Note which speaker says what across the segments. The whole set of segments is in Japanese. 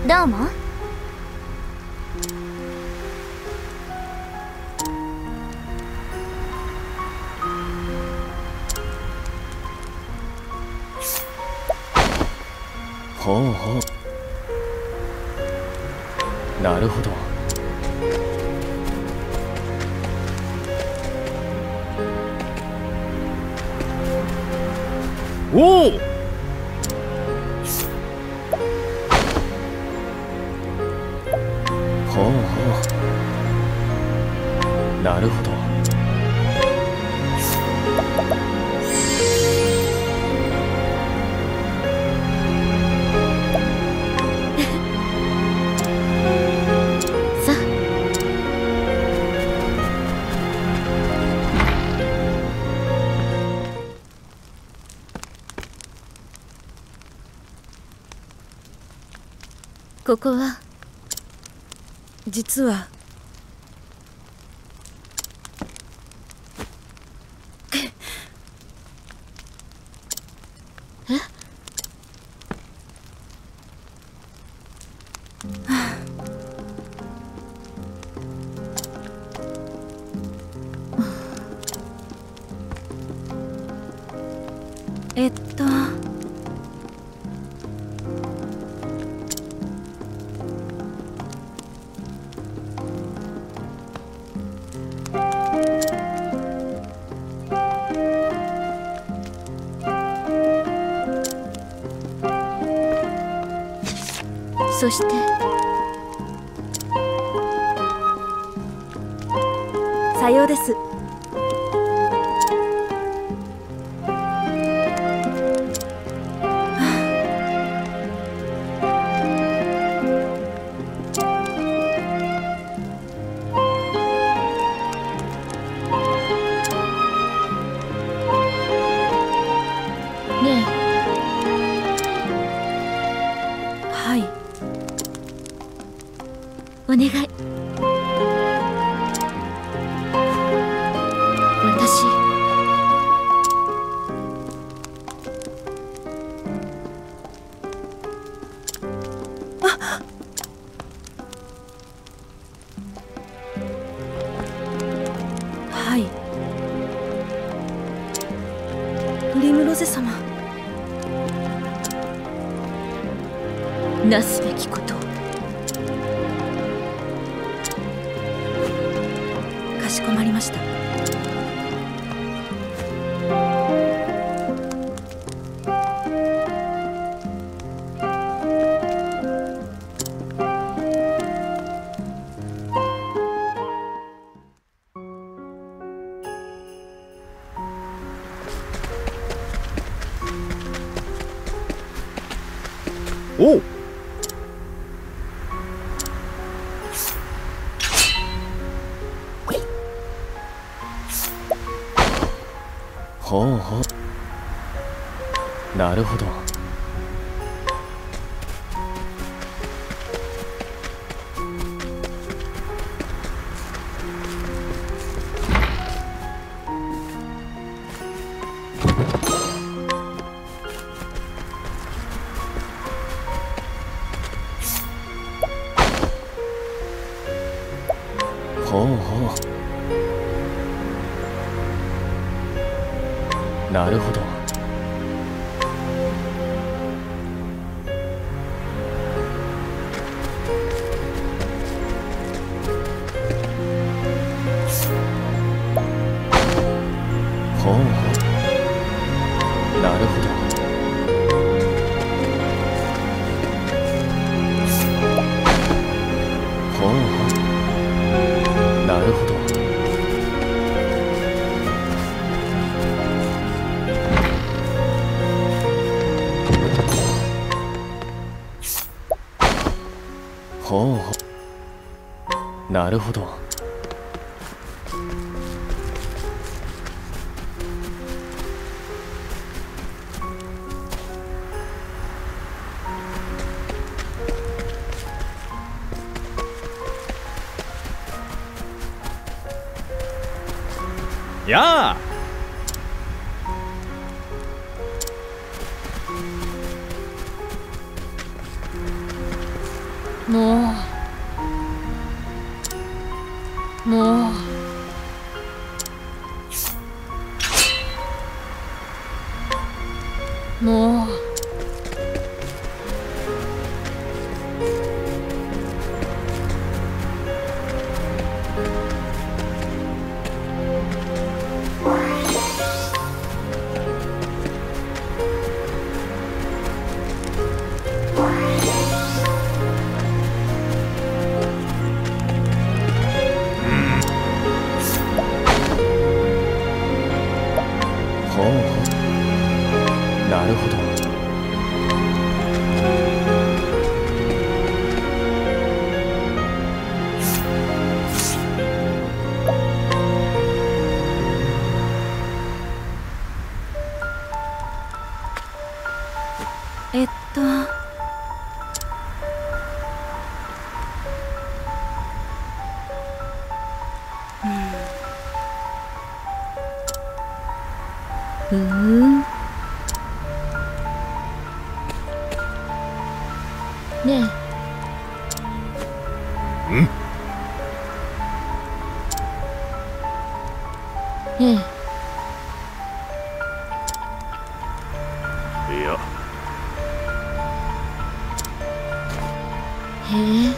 Speaker 1: どうも。
Speaker 2: ほうほう、なるほど。おお、ほうほう、なるほど。
Speaker 1: さあ、ここは
Speaker 3: 実はえっと
Speaker 1: そして
Speaker 3: さようです。
Speaker 1: ね
Speaker 3: はい。
Speaker 1: え、お願い。私、
Speaker 3: はい。プリムロゼ様。
Speaker 1: なすべきことを。
Speaker 3: かしこまりました。
Speaker 2: おう、ほうほう、なるほど。ほうほう、なるほど。ほうほう、なるほど。ほうほう、なるほど。ほうほう、なるほど。やあ、
Speaker 1: もうもう
Speaker 2: ほうほう、なるほど。
Speaker 3: えっと
Speaker 1: ふーん。ねえ。ええ。
Speaker 2: いや、
Speaker 1: へえ。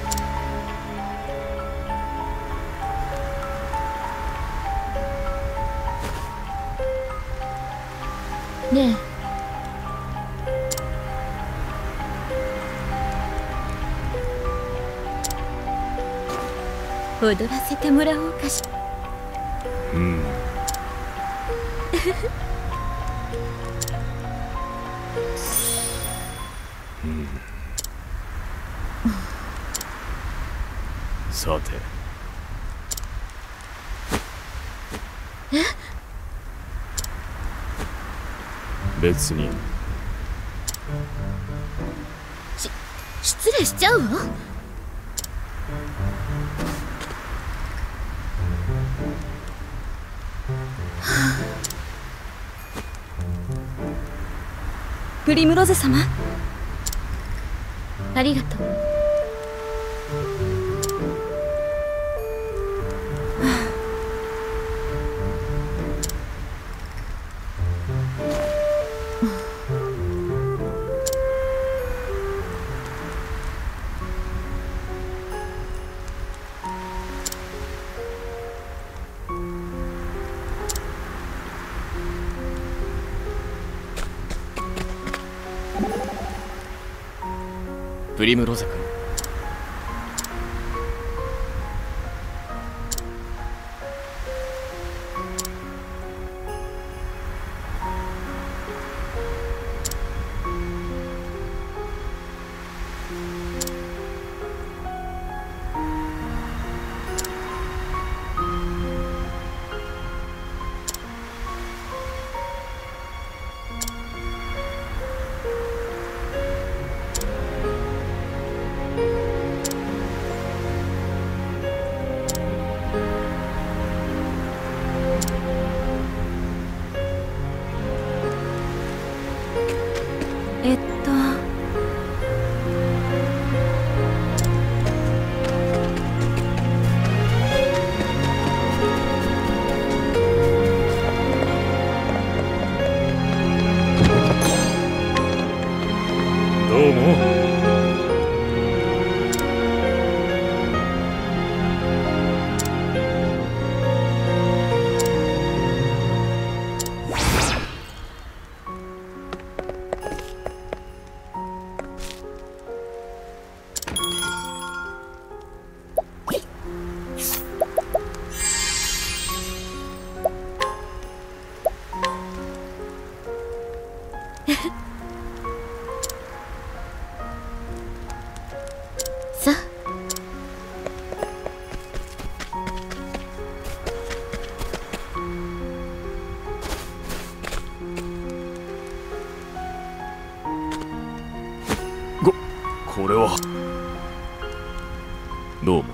Speaker 1: ねえ。踊らせてもらおうかし。
Speaker 2: うん。さて。別に。
Speaker 1: 失礼しちゃうわ。
Speaker 3: プリムロゼ様、
Speaker 1: ありがとう。
Speaker 2: プリムロゼ君。
Speaker 3: えっと
Speaker 2: どうも。
Speaker 1: さ
Speaker 2: これは。どうも。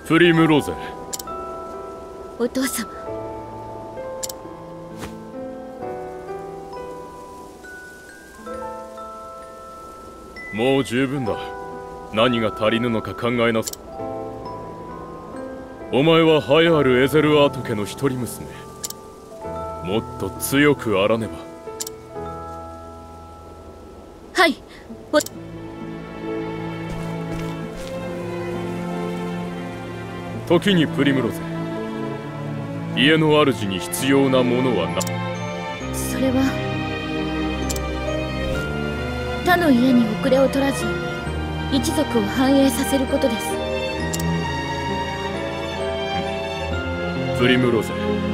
Speaker 2: プリムロゼ。
Speaker 1: お父様。
Speaker 2: もう十分だ。何が足りぬのか考えなさい。お前は栄えあるエゼルアート家の一人娘。もっと強くあらねば。
Speaker 1: はい。
Speaker 2: 時にプリムロゼ、家の主に必要なものはな。
Speaker 1: それは他の家に遅れを取らず一族を繁栄させることです。
Speaker 2: プリムロゼ、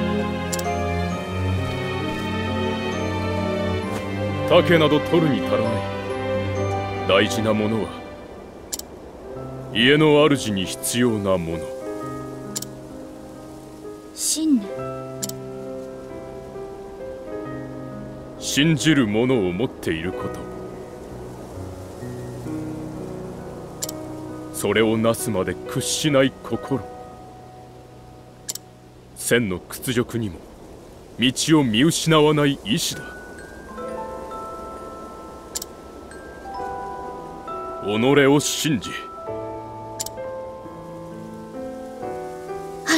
Speaker 2: 竹など取るに足らない。大事なものは家の主に必要なもの。
Speaker 1: 信念。
Speaker 2: 信じるものを持っていること。それをなすまで屈しない心。千の屈辱にも道を見失わない意志だ。己を信じ。
Speaker 1: はい。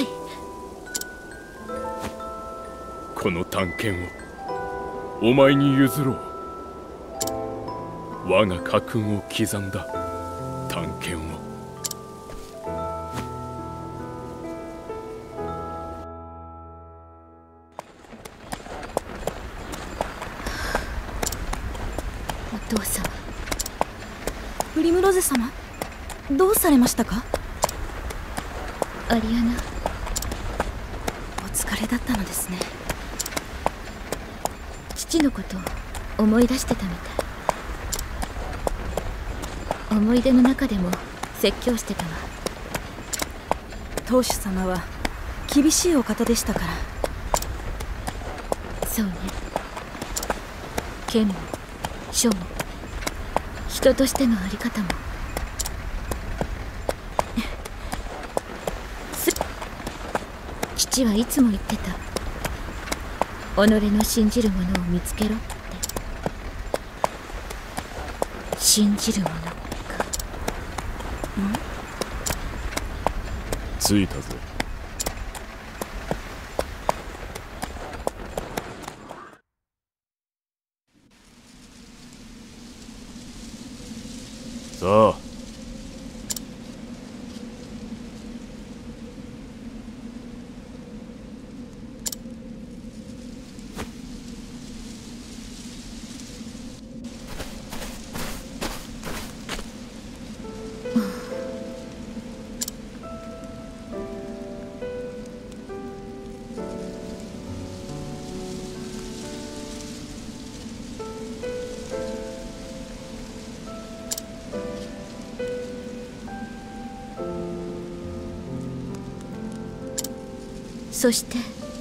Speaker 2: この探検をお前に譲ろう。我が家訓を刻んだ探検を。
Speaker 1: お父様。
Speaker 3: プリムロゼ様、どうされましたか？
Speaker 1: アリアナ。
Speaker 3: お疲れだったのですね。
Speaker 1: 父のことを思い出してたみたい。思い出の中でも説教してたわ。
Speaker 3: 当主様は厳しいお方でしたから。
Speaker 1: そうね。剣も書も人としてのあり方も父はいつも言ってた。己の信じるものを見つけろって。信じるものか。
Speaker 2: 着いたぞ。さあ、
Speaker 1: そして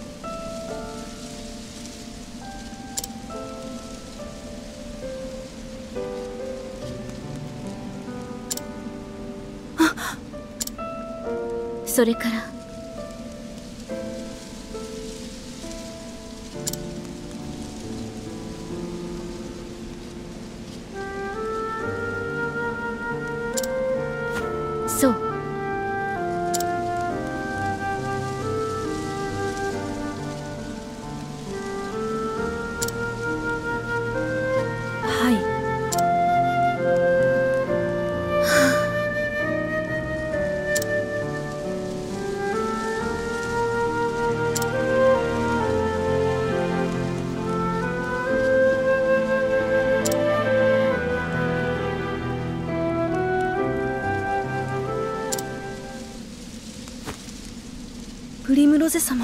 Speaker 1: それからそう。
Speaker 3: プリムロゼ様。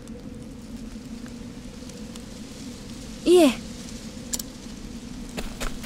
Speaker 3: いえ。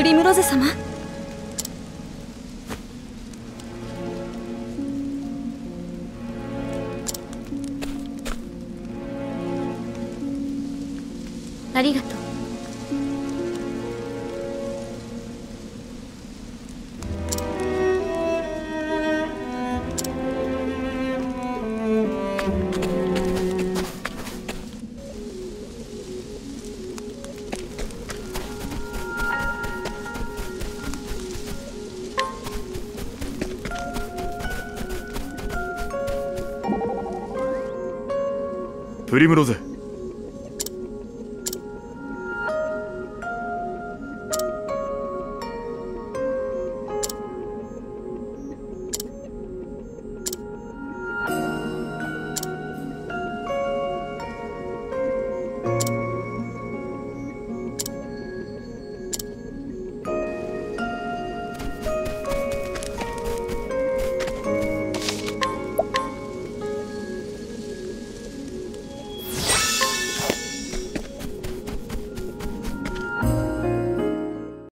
Speaker 3: プリムロゼ様。
Speaker 1: ありがとう。
Speaker 4: プリムロゼ。